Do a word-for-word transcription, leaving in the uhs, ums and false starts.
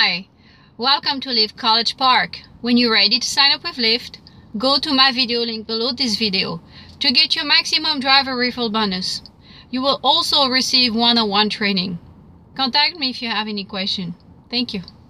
Hi, welcome to Lyft College Park. When you're ready to sign up with Lyft, go to my video link below this video to get your maximum driver referral bonus. You will also receive one-on-one training. Contact me if you have any question. Thank you.